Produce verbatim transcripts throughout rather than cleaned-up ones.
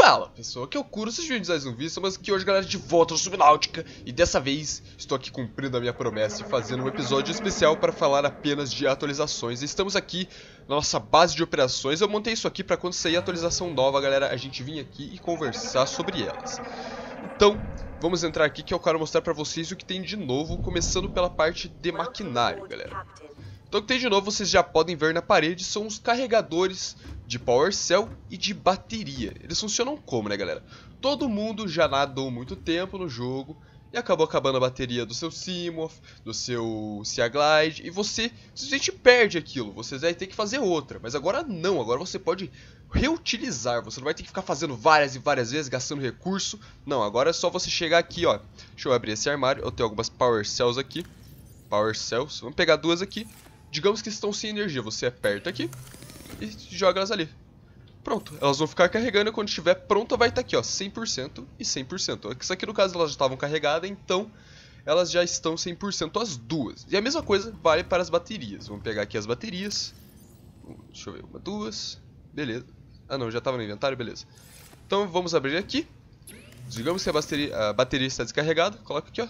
Fala pessoal, aqui é o Kuro, vocês viram mais um vídeo, estamos aqui hoje galera de volta no Subnáutica. E dessa vez estou aqui cumprindo a minha promessa e fazendo um episódio especial para falar apenas de atualizações. Estamos aqui na nossa base de operações, eu montei isso aqui para quando sair a atualização nova galera, a gente vir aqui e conversar sobre elas. Então, vamos entrar aqui que eu quero mostrar para vocês o que tem de novo, começando pela parte de maquinário galera. Então o que tem de novo, vocês já podem ver na parede, são os carregadores de Power Cell e de bateria. Eles funcionam como, né galera? Todo mundo já nadou muito tempo no jogo e acabou acabando a bateria do seu Seamoth, do seu Sea Glide, e você simplesmente perde aquilo, você vai ter que fazer outra. Mas agora não, agora você pode reutilizar, você não vai ter que ficar fazendo várias e várias vezes, gastando recurso. Não, agora é só você chegar aqui, ó. Deixa eu abrir esse armário, eu tenho algumas Power Cells aqui. Power Cells, vamos pegar duas aqui. Digamos que estão sem energia, você aperta aqui e joga elas ali. Pronto, elas vão ficar carregando e quando estiver pronta vai estar aqui, ó, cem por cento e cem por cento. Isso aqui no caso elas já estavam carregadas, então elas já estão cem por cento as duas. E a mesma coisa vale para as baterias. Vamos pegar aqui as baterias. Deixa eu ver, uma, duas, beleza. Ah não, já estava no inventário, beleza. Então vamos abrir aqui. Digamos que a bateria, a bateria está descarregada, coloca aqui, ó.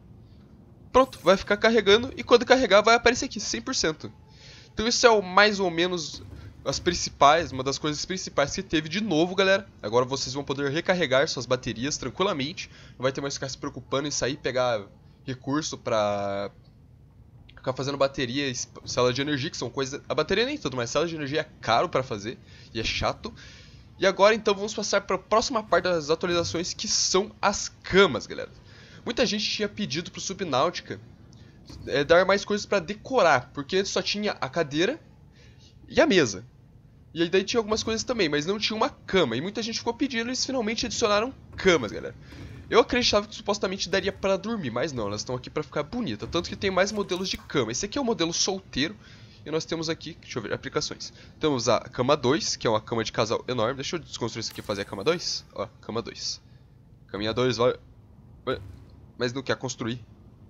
Pronto, vai ficar carregando e quando carregar vai aparecer aqui, cem por cento. Então isso é o mais ou menos as principais, uma das coisas principais que teve de novo, galera. Agora vocês vão poder recarregar suas baterias tranquilamente. Não vai ter mais que ficar se preocupando em sair e pegar recurso pra ficar fazendo bateria e célula de energia, que são coisas... A bateria nem tudo, mas célula de energia é caro pra fazer e é chato. E agora então vamos passar para a próxima parte das atualizações, que são as camas, galera. Muita gente tinha pedido pro Subnáutica é, dar mais coisas pra decorar, porque antes só tinha a cadeira e a mesa. E aí daí tinha algumas coisas também, mas não tinha uma cama. E muita gente ficou pedindo e eles finalmente adicionaram camas, galera. Eu acreditava que supostamente daria pra dormir, mas não, elas estão aqui pra ficar bonita. Tanto que tem mais modelos de cama. Esse aqui é o modelo solteiro. E nós temos aqui, deixa eu ver, aplicações. Temos a cama dois, que é uma cama de casal enorme. Deixa eu desconstruir isso aqui e fazer a cama dois. Ó, cama dois. Caminha dois, vai... vai... Mas não quer construir.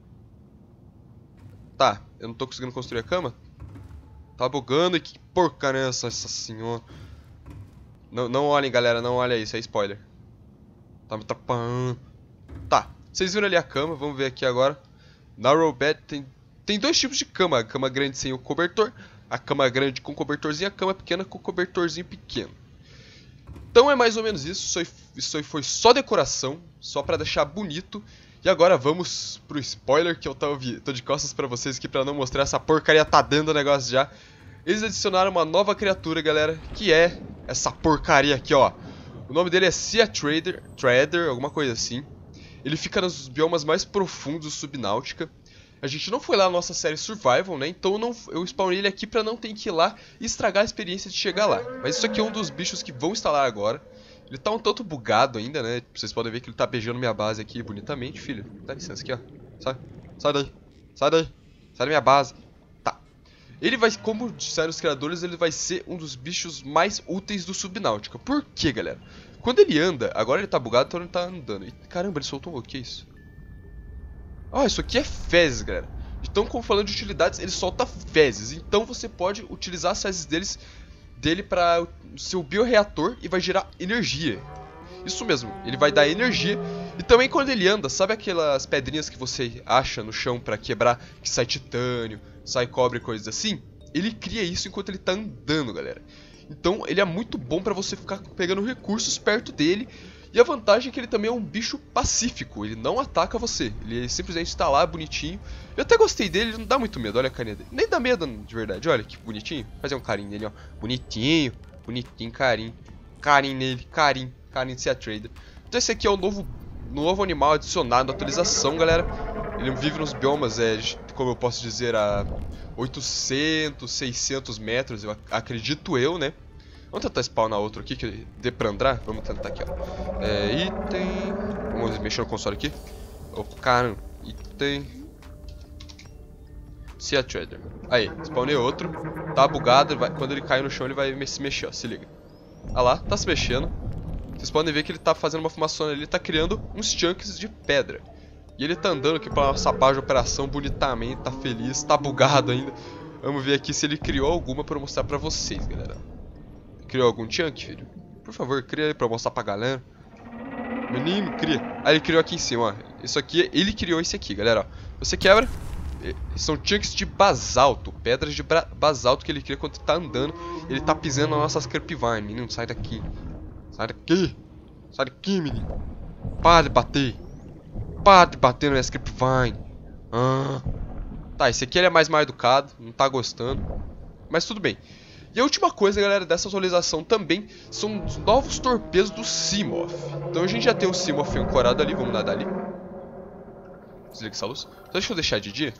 Tá, eu não tô conseguindo construir a cama. Tá bugando e que porcaria é essa, essa senhora. Não, não olhem galera, não olhem isso, é spoiler. Tá me tapando. Tá, vocês viram ali a cama, vamos ver aqui agora. Narrow bed, tem, tem dois tipos de cama. A cama grande sem o cobertor, a cama grande com cobertorzinho, a cama pequena com cobertorzinho pequeno. Então é mais ou menos isso, isso aí foi só decoração, só pra deixar bonito. E agora vamos pro spoiler, que eu tô, tô de costas pra vocês aqui pra não mostrar, essa porcaria tá dentro do negócio já. Eles adicionaram uma nova criatura, galera, que é essa porcaria aqui, ó. O nome dele é Sea Trader, Trader, alguma coisa assim. Ele fica nos biomas mais profundos do Subnáutica. A gente não foi lá na nossa série Survival, né, então não, eu spawnei ele aqui pra não ter que ir lá e estragar a experiência de chegar lá. Mas isso aqui é um dos bichos que vão instalar agora. Ele tá um tanto bugado ainda, né? Vocês podem ver que ele tá beijando minha base aqui bonitamente, filho. Dá licença aqui, ó. Sai. Sai daí. Sai daí. Sai da minha base. Tá. Ele vai, como disseram os criadores, ele vai ser um dos bichos mais úteis do Subnáutica. Por quê, galera? Quando ele anda, agora ele tá bugado, então ele tá andando. E, caramba, ele soltou um... O que é isso? Ah, isso aqui é fezes, galera. Então, como falando de utilidades, ele solta fezes. Então você pode utilizar as fezes deles... dele para o seu bioreator e vai gerar energia. Isso mesmo, ele vai dar energia. E também quando ele anda, sabe aquelas pedrinhas que você acha no chão para quebrar, que sai titânio, sai cobre e coisas assim? Ele cria isso enquanto ele tá andando, galera. Então ele é muito bom para você ficar pegando recursos perto dele. E a vantagem é que ele também é um bicho pacífico, ele não ataca você, ele simplesmente está lá bonitinho. Eu até gostei dele, ele não dá muito medo, olha a carinha dele. Nem dá medo de verdade, olha que bonitinho. Fazer um carinho nele, ó, bonitinho, bonitinho, carinho. Carinho nele, carinho, carinho de Sea Trader. Então esse aqui é o novo, novo animal adicionado na atualização, galera. Ele vive nos biomas, é, como eu posso dizer, a oitocentos, seiscentos metros, eu acredito eu, né. Vamos tentar spawnar outro aqui, que dê pra andar. Vamos tentar aqui, ó. É, item... Vamos mexer no console aqui. Oh, caramba. Item... Sea Trader. Aí, spawnei outro. Tá bugado. Vai... Quando ele cair no chão, ele vai se mexer, ó. Se liga. Ah lá, tá se mexendo. Vocês podem ver que ele tá fazendo uma formação ali. Ele tá criando uns chunks de pedra. E ele tá andando aqui pra nossa base de operação bonitamente. Tá feliz. Tá bugado ainda. Vamos ver aqui se ele criou alguma pra eu mostrar pra vocês, galera. Criou algum chunk, filho? Por favor, cria aí pra eu mostrar pra galera. Menino, cria. Ah, ele criou aqui em cima, ó. Isso aqui, ele criou esse aqui, galera, ó. Você quebra. São chunks de basalto. Pedras de basalto que ele cria quando tá andando. Ele tá pisando nas nossas creepvine. Menino, sai daqui. Sai daqui. Sai daqui, menino. Para de bater. Para de bater no minhas creepvine. Ah. Tá, esse aqui ele é mais mal educado. Não tá gostando. Mas tudo bem. E a última coisa, galera, dessa atualização também são os novos torpedos do Seamoth. Então a gente já tem o Seamoth ancorado ali. Vamos nadar ali. Desliga essa luz. Então deixa eu deixar de dia.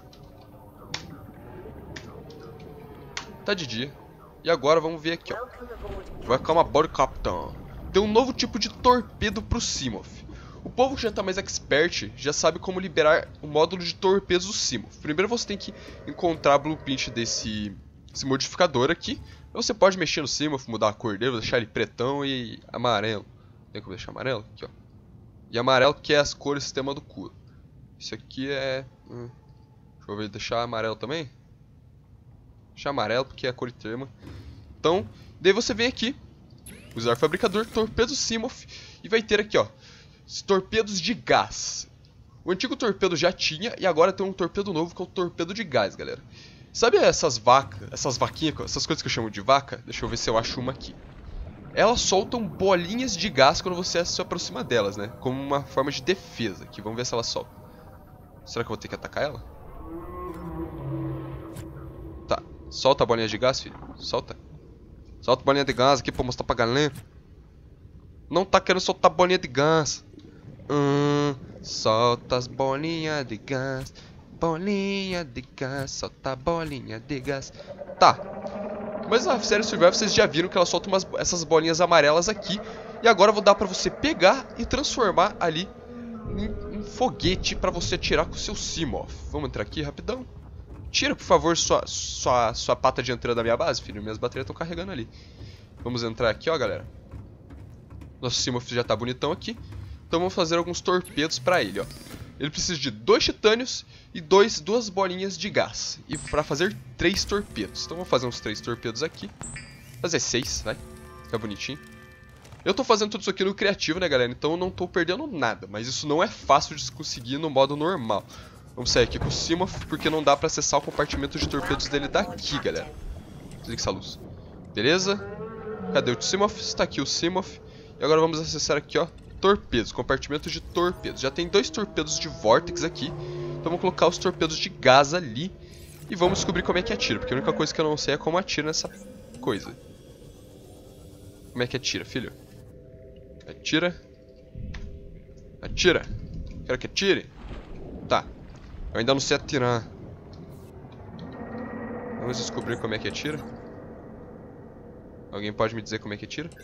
Tá de dia. E agora vamos ver aqui, ó. Vai ficar uma bora, capitão. Tem um novo tipo de torpedo pro Seamoth. O povo que já tá mais expert já sabe como liberar o módulo de torpedos do Seamoth. Primeiro você tem que encontrar a blueprint desse esse modificador aqui. Você pode mexer no Seamoth, mudar a cor dele, deixar ele pretão e amarelo. Tem como deixar amarelo? Aqui, ó. E amarelo que é as cores do sistema do cu. Isso aqui é... Hum, deixa eu ver, deixar amarelo também? Deixar amarelo porque é a cor termo. Então, daí você vem aqui, usar fabricador, torpedo Seamoth, e vai ter aqui, ó, os torpedos de gás. O antigo torpedo já tinha, e agora tem um torpedo novo que é o torpedo de gás, galera. Sabe essas vacas, essas vaquinhas, essas coisas que eu chamo de vaca? Deixa eu ver se eu acho uma aqui. Elas soltam bolinhas de gás quando você se aproxima delas, né? Como uma forma de defesa aqui. Vamos ver se ela solta. Será que eu vou ter que atacar ela? Tá. Solta a bolinha de gás, filho. Solta. Solta a bolinha de gás aqui pra mostrar pra galera. Não tá querendo soltar a bolinha de gás. Hum, solta as bolinhas de gás. Bolinha de gás. Solta a bolinha de gás. Tá. Mas na série Survival vocês já viram que ela solta umas, essas bolinhas amarelas aqui. E agora eu vou dar pra você pegar e transformar ali em um foguete pra você atirar com o seu Seamoth. Vamos entrar aqui rapidão. Tira, por favor, sua, sua, sua pata dianteira da minha base, filho. Minhas baterias estão carregando ali. Vamos entrar aqui, ó, galera. Nosso Seamoth já tá bonitão aqui. Então vamos fazer alguns torpedos pra ele, ó. Ele precisa de dois titânios e dois, duas bolinhas de gás. E pra fazer três torpedos. Então vamos fazer uns três torpedos aqui. Fazer seis, vai. Fica bonitinho. Eu tô fazendo tudo isso aqui no criativo, né, galera? Então eu não tô perdendo nada. Mas isso não é fácil de se conseguir no modo normal. Vamos sair aqui com o Seamoth, porque não dá pra acessar o compartimento de torpedos dele daqui, galera. Desliga essa luz. Beleza? Cadê o Seamoth? Está aqui o Seamoth. E agora vamos acessar aqui, ó, torpedos, compartimento de torpedos. Já tem dois torpedos de Vortex aqui. Então vamos colocar os torpedos de gás ali. E vamos descobrir como é que atira, porque a única coisa que eu não sei é como atira nessa coisa. Como é que atira, filho? Atira. Atira. Quero que atire. Tá. Eu ainda não sei atirar. Vamos descobrir como é que atira. Alguém pode me dizer como é que atira?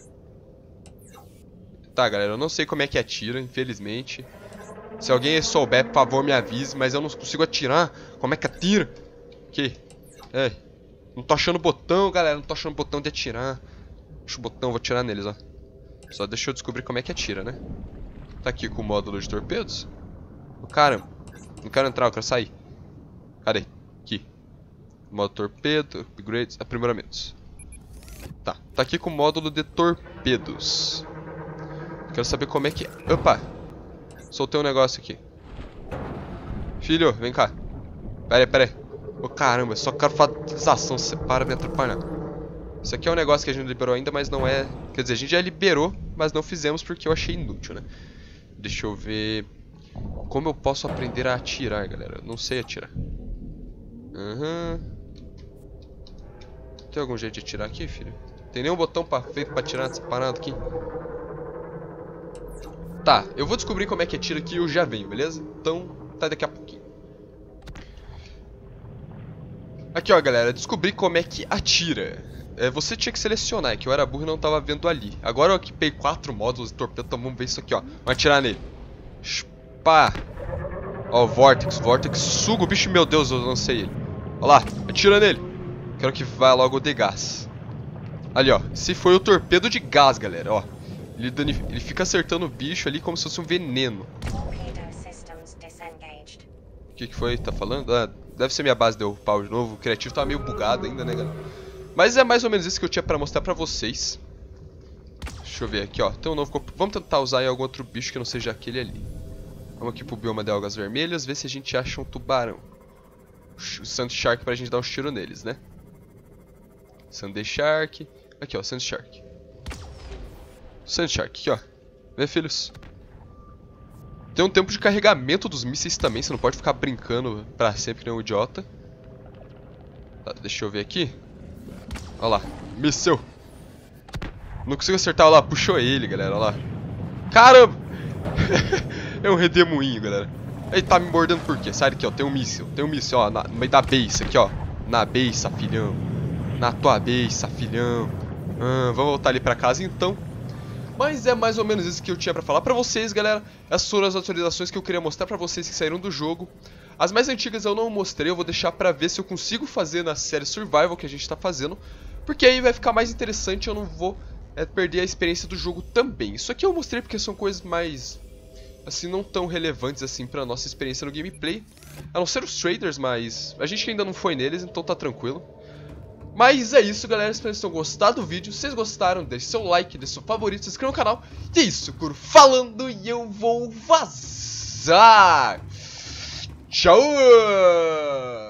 Tá, galera, eu não sei como é que atira, infelizmente. Se alguém souber, por favor, me avise. Mas eu não consigo atirar. Como é que atira? Que? É. Não tô achando botão, galera. Não tô achando botão de atirar. Deixa o botão, vou atirar neles, ó. Só deixa eu descobrir como é que atira, né? Tá aqui com o módulo de torpedos. Caramba. Não quero entrar, eu quero sair. Cadê? Aqui. Modo torpedo, upgrades, aprimoramentos. Tá. Tá aqui com o módulo de torpedos. Quero saber como é que... Opa! Soltei um negócio aqui. Filho, vem cá. Pera aí, pera aí. Ô, caramba, só quero fazer atualização. Você para me atrapalhar. Isso aqui é um negócio que a gente não liberou ainda, mas não é... Quer dizer, a gente já liberou, mas não fizemos porque eu achei inútil, né? Deixa eu ver... Como eu posso aprender a atirar, galera? Eu não sei atirar. Aham... Uhum. Tem algum jeito de atirar aqui, filho? Tem nenhum botão pra, feito pra atirar nessa parada aqui? Tá, eu vou descobrir como é que atira aqui e eu já venho, beleza? Então, tá daqui a pouquinho. Aqui, ó, galera, descobri como é que atira. É, você tinha que selecionar, é que eu era burro e não tava vendo ali. Agora eu equipei quatro módulos de torpedo, então vamos ver isso aqui, ó. Vamos atirar nele. Pá. Ó, Vortex, Vortex, suga o bicho, meu Deus, eu lancei ele. Ó lá, atira nele. Quero que vá logo o de gás. Ali, ó, esse foi o torpedo de gás, galera, ó. Ele, ele fica acertando o bicho ali como se fosse um veneno. O que que foi? Tá falando? Ah, deve ser minha base deu pau de novo. O criativo tava meio bugado ainda, né, galera? Mas é mais ou menos isso que eu tinha pra mostrar pra vocês. Deixa Deixa eu ver aqui, ó. Tem um novo corpo. Vamos tentar usar em algum outro bicho que não seja aquele ali. Vamos aqui pro bioma de algas vermelhas, ver se a gente acha um tubarão. O Sand Shark pra gente dar um tiro neles, né? Sand Shark. Aqui, ó, Sand Shark. Sand Shark, aqui, ó. Vê, filhos. Tem um tempo de carregamento dos mísseis também, você não pode ficar brincando pra sempre, nem um idiota. Tá, deixa eu ver aqui. Olha lá, míssil. Não consigo acertar, olha lá, puxou ele, galera, olha lá. Caramba! É um redemoinho, galera. Ele tá me mordendo por quê? Sai daqui, ó, tem um míssil, tem um míssil, ó, na, no meio da beiça aqui, ó. Na beiça, filhão. Na tua beiça, filhão. Ah, vamos voltar ali pra casa, então. Mas é mais ou menos isso que eu tinha pra falar pra vocês, galera. Essas foram as atualizações que eu queria mostrar pra vocês que saíram do jogo. As mais antigas eu não mostrei, eu vou deixar pra ver se eu consigo fazer na série Survival que a gente tá fazendo. Porque aí vai ficar mais interessante, eu não vou é, perder a experiência do jogo também. Isso aqui eu mostrei porque são coisas mais, assim, não tão relevantes assim pra nossa experiência no gameplay. A não ser os traders, mas a gente ainda não foi neles, então tá tranquilo. Mas é isso, galera, espero que vocês tenham gostado do vídeo. Se vocês gostaram, deixe seu like, deixe seu favorito, se inscreva no canal. E é isso, Kuro falando e eu vou vazar. Tchau!